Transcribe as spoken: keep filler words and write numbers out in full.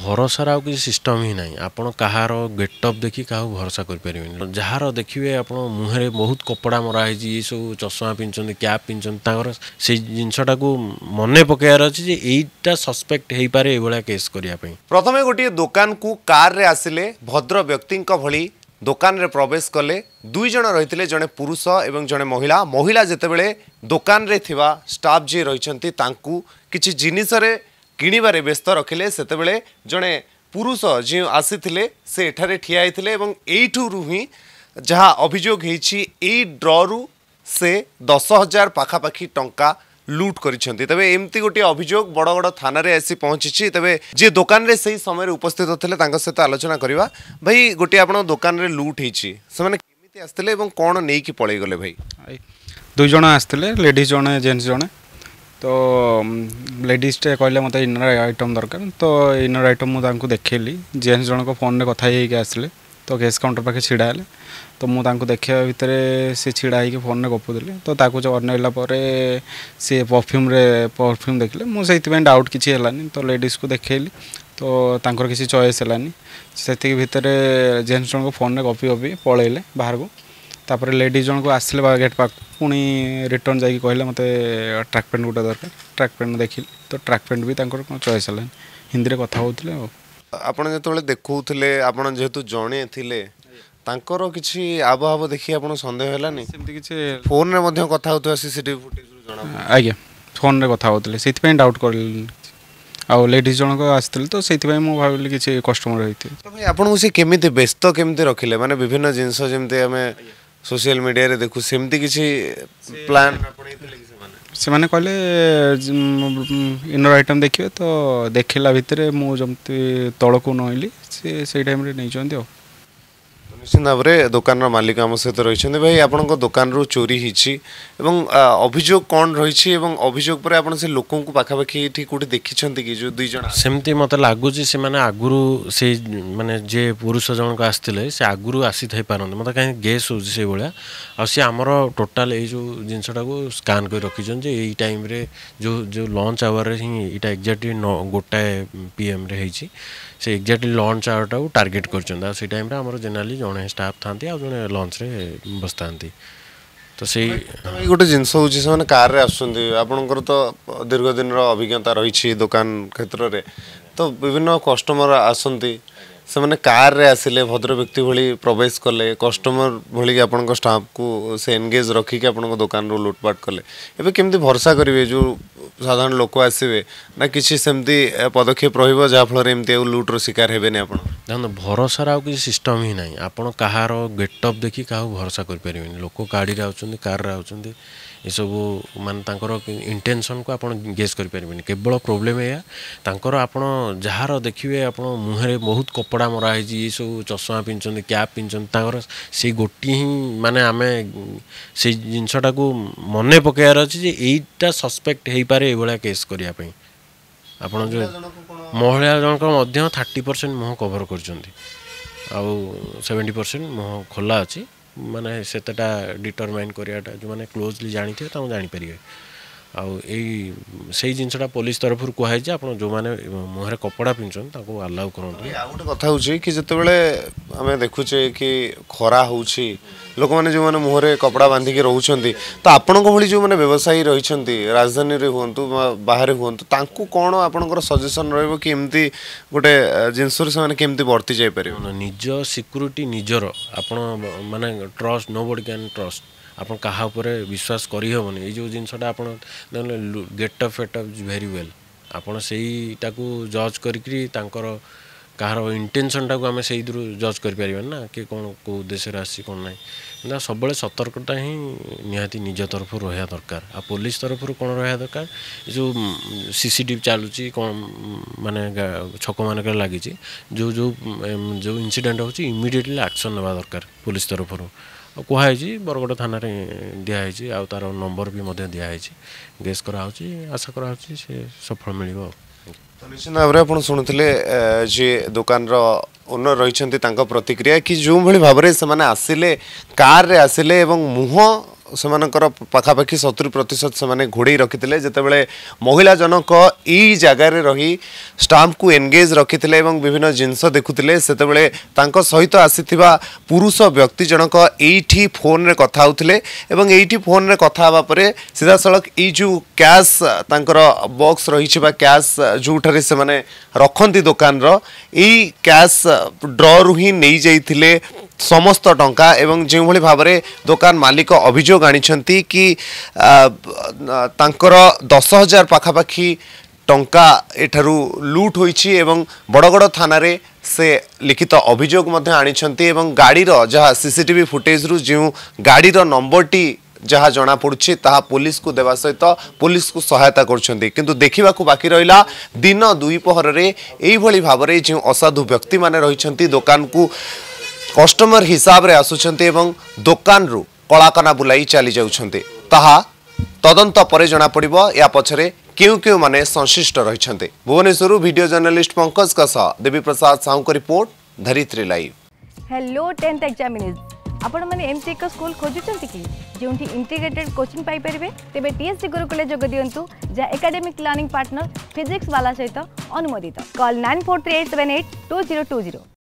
भरोसार आउ कि सिस्टम ही ना आपड़ कहार गेटअप देखी क्या भरोसा करें जार देखिए आप मुहर बहुत कपड़ा मराई ये सब चषमा पिंधुं कैप पिंधुं से जिनसटा को मन पकेबार अच्छे यहीटा सस्पेक्ट हो पारे ये केस करने। प्रथम गोटे दुकान को कार रे आसिले भद्र व्यक्ति भली दुकान रे प्रवेश कले दुई जन रही जड़े पुरुष एवं जड़े महिला महिला जितेबले दुकान रे थिबा स्टाफ जी रही किसी जिनिस किणवारे व्यस्त रखिले सेतेबेले जड़े पुरुष जी आसी से एठारे ठिया होते एठू ही जहाँ अभियोग होई ड्रु से दस हजार पाखापाखि टंका लुट करिसेंती। तबे एमती गोटे अभियोग बड़गड़ थाना रे आसी पहुंची। तबे जे दुकान रे सही समय उपस्थित होते सहित आलोचना करवा। भाई गोटे आपण दुकान रे लुट होईची से माने केमिति आस्थिले एवं कोन नै कि पळै गले भाई? दुई जण आस्थिले लेडीज जणे जेंट्स जणे तो लेडीज टे कहले मत इनर आइटम दरकार तो इनर आइटम मुझे देखली जेन्ट्स जन को फोन में कथा ही आसले तो केस काउंटर पाखे छिड़ा है तो मुझे देखा भितर सी छिड़ा हो फोन में गपुली तो ताकू अनैला सी परफ्यूम रे परफ्यूम देखले मुझे डाउट किसी है तो लेडीज को देखली तो तांकर किसी चॉइस है से भितर जेन्ट्स जन को फोन में गपी गपी पलैले बाहर को तापर लेडीज जन को आसले गेट पाक पुणी रिटर्न जाकि कहले मत ट्रैक पैंट गोटे दरकार ट्रैक पैंट देखिली तो ट्रैक पैंट भी चॉइस है हिंदी में कथा होते आपड़ जो देखुले आप जेहेतु जड़े थे तांकर किसी आब आब देखिए आप सन्देह है किसी फोन में कथा होता सीसीटीवी फुटेज आज्ञा फोन में कथा होते से डाउट कर आउ लेडीज जन को आसते तो से भाविली किसी कस्टमर होते आपको सी केमी व्यस्त केमी रखिले माने विभिन्न जिनस जमी आम सोशल मीडिया रे देखु सेमती किसी प्लान से माने कहले इनर आइटम देखिए तो देखला भितर मुझे तल को नईली से टाइम रे नहीं निश्चित भाव में दुकान मालिक आम सहित रही भाई आपण दुकान रू चोरी होती अभियोग कौन रही अभियोग पर आप से लोक पाखापाखि कौटे देखी कि जो दुई जन सेमती मत लगुच से मैंने आगुरी से माने जे पुरुष जनक आसते से आगुरी आसी थी पारती मत कहीं गेस हो भाया आ सी आमर टोटाल ये जो जिनसटा को स्कान कर रखी यही टाइम रे जो जो लंच आवर ही यहाँ एक्जाक्टली गोटाए पीएम रे होती से एक्जाक्टली लंच आवर को टार्गेट कर टाइम आम जेनराली जड़े स्टाफ था जड़े लंच रे बस था तो से गोटे जिनस हो कार आपणकर तो दीर्घ दिन अभिज्ञता रही दुकान क्षेत्र में तो विभिन्न कस्टमर आसती से मैंने कार रे आसिले भद्र व्यक्ति भली प्रवेश कले कस्टमर भली आपण स्टाफ को से एनगेज रखिक आपण दुकान रो लुटपाट कले एबे केमती भरोसा करेंगे जो साधारण लोक आसवे ना किसी सेमती पदक्षेप रहिबो जहा फल एमती लुट्र शिकार हेबेनी आपण देखो भरोसार आउ कि सिस्टम ही ना आपड़ कहार गेटअप देखी क्या भरोसा करें लोक गाड़ी आउछन्ति कार आउछन्ति ये सब मान इंटेंशन को आप गेस करें केवल प्रोब्लेम है तांकर आपण जार देखिए आप मुहर बहुत कपड़ा मराई ये सब चषमा पिंधुं कैप पिंधुं से गोटी ही माने आम से जिनसटा को मन पकेबार अच्छे यहीटा सस्पेक्ट हो पारे ये केस करने आप जो महिला जनक थर्टी परसेंट मुह कभर कर सेवेन्टी परसेंट मुह खोला अच्छी माने सेटा डिटरमाइन कराटा जो मैंने क्लोजली जानी थे जानीपर आउ से जिनसा पुलिस तरफ कहुई आप जो मैंने मुहर कपड़ा पिंधुं अलाउ करें गोटे कथा हो कि जितेबले आम देखुचे कि खरा हो लोक मैंने जो मैंने मुहर कपड़ा बांधिक रोचे तो आपण भली जो मैंने व्यवसायी रही राजधानी रे हूँ बाहर हूँ तांकू कौन आपंकर सजेसन रमती गोटे जिनस केमती बढ़ती जापर निज सिक्यूरीटी निजर आप माने trust nobody can trust आप कहा विश्वास करहबन ये जो जिनसा आप गेटअप फेटअप वेरी वेल आपड़ सेटा को जज करी कहार इंटेंशन टाक आम से जज कर ना कि कौन कौ उद्देश्य आसी कौन ना सब सतर्कता ही निहाती निज तरफ रहा दरकार आ पुलिस तरफ कौन रहा दरकार जो सीसीटीवी चलुची कौन माने छक मानक लगी जो जो जो इनसीडेंट हो इमिडिएटली एक्शन नेबा दरकार पुलिस तरफ कहुई बरगड़ थाना दिखाई आ तार नंबर भी दिखाई गेस कराई आशा कराई से सफल मिल निश्चित भाव में आप शुणुले जी दुकान ओनर रही प्रतिक्रिया कि जो भाई भाव में से आसिले कार रे आसिले मुह सेमानकर पाखापाखि सत्तरी प्रतिशत से घोड़े रखी जितेबाला महिला जनक यही जगार रही स्टाम्प को एनगेज रखी विभिन्न जिनस देखुले से सहित आसीथिबा पुरुष व्यक्ति जनक यही फोन रे कथा होउथिले एवं यही फोन रे कथा हवा परे सीधा सड़क ई जो कैश तांकर बॉक्स रही बा कैश जोठारे से माने रखंती दुकान रो ई कैश ड्रॉ रु ही नहीं जाइथिले समस्त टंका एवं जो भली भाव में दुकान मालिक अभियोग आनिछंती कि तांकर दस हजार पाखापाखि टंका एठारू लूट होईछि एवं बड़गड़ थाना रे से लिखित अभियोग मध्य आनिछंती एवं गाड़ी रो जहा सीसीटीवी फुटेज रु जो गाड़ी रो नंबर टी जहाँ जना पड़ुछि ताहा पुलिस को देवा सहित पुलिस को सहायता करछंती किंतु देखिबा को बाकी रहिला दिन दुई पहर रे एई भली भाव रे जो असाधु व्यक्ति माने रहिछंती दुकान को कस्टमर हिसाब रे आसुछंती एवं दुकान रु कलाकना बुलाई चली जाउछंती ताहा तदंत परे जना पड़िबो या पछरे क्यों क्यों माने संश्लिष्ट रहिछंती। भुवनेश्वर वीडियो जर्नलिस्ट पंकज का सह देवी प्रसाद साहू को report Dharitri live. Hello tenth examinees आपण माने एमसी एक स्कूल खोजुचंती कि जोंठी इंटीग्रेटेड कोचिंग पाई परिबे तेबे टीएससी गुरुकुले जोग दियंतु जा एकेडमिक लर्निंग पार्टनर फिजिक्स वाला सहित अनुमोदित call nine four three eight seven eight two zero two zero.